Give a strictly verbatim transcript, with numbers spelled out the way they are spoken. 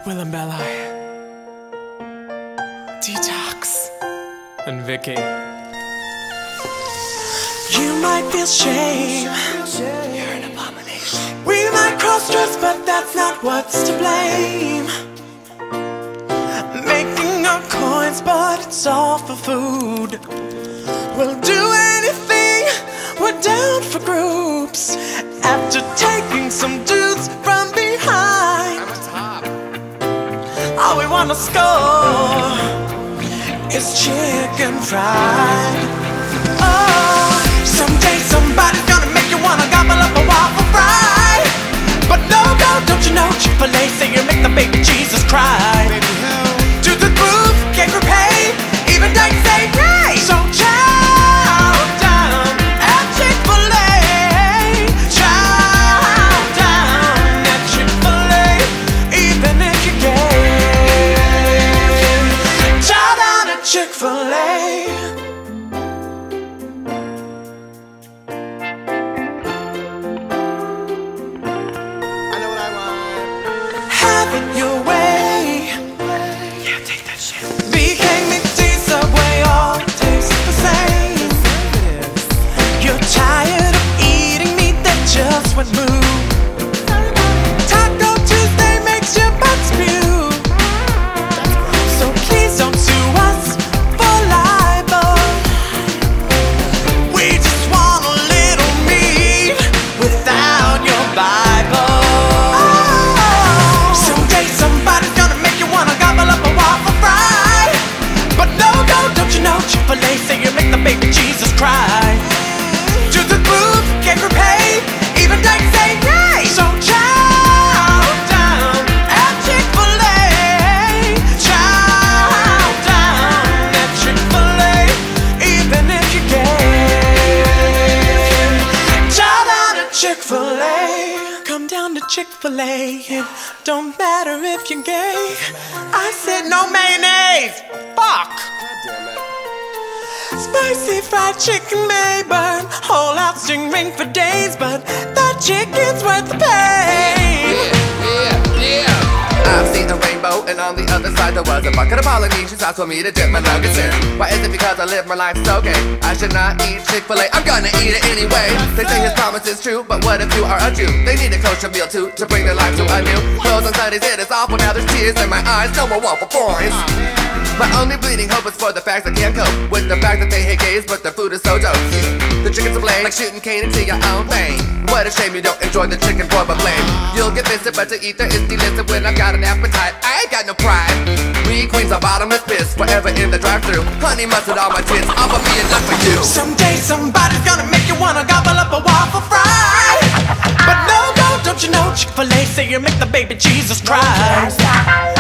Willem Belli, Detox, and Vicky. You might feel shame, you're an abomination. We might cross-dress, but that's not what's to blame. Making our coins, but it's all for food. We'll do anything, we're down for groups. After taking some dudes from behind, all we wanna score is chicken fried. Oh, someday somebody's gonna make you wanna gobble up a waffle fry. But no, no, don't you know Chick-fil-A say you make the baby Jesus cry. Do the move, can't repay, even Dyke say nay. So chow down at Chick-fil-A, chow down at Chick-fil-A, even if you're gay. Chow down at Chick-fil-A. Your way, yeah, take that shit. B K, McD, Subway, all taste the same. You're tired of eating meat that just went moo. Taco Tuesday makes your butt spew. So please don't sue us for libel. We just want a little meat without your Bible. Chick-fil-A say you make the baby Jesus cry. Do the move, can't repay, even Dyke say nay. So chow down at Chick-fil-A, chow down at Chick-fil-A, even if you're gay. Chow down at Chick-fil-A. Come down to Chick-fil-A. It don't matter if you're gay. I said no mayonnaise. Fuck. Spicy fried chicken may burn whole out stingray for days, but that chicken's worth the pain. Yeah, yeah, yeah. I've seen a rainbow, and on the other side there was a bucket of Polynesian sauce for me to dip my nuggets in. Why is it because I live my life so gay? I should not eat Chick-fil-A, I'm gonna eat it anyway. They say his promise is true, but what if you are a Jew? They need a kosher meal too, to bring their life to a new. Clothes on Sundays, it is awful, now there's tears in my eyes, no more waffle fries. My only bleeding hope is for the fact I can't cope with the fact that they hate gays, but their food is so dope. The chicken's to blame, like shooting cane into your own thing. What a shame you don't enjoy the chicken for but blame. You'll get visited, but to eat there is delisted when I've got an appetite. I ain't got no pride. We queens are bottomless piss, forever in the drive-thru. Honey mustard on my tits, I'ma be enough for you. Someday somebody's gonna make you wanna gobble up a waffle fry. But no, no, don't you know Chick-fil-A say you make the baby Jesus cry.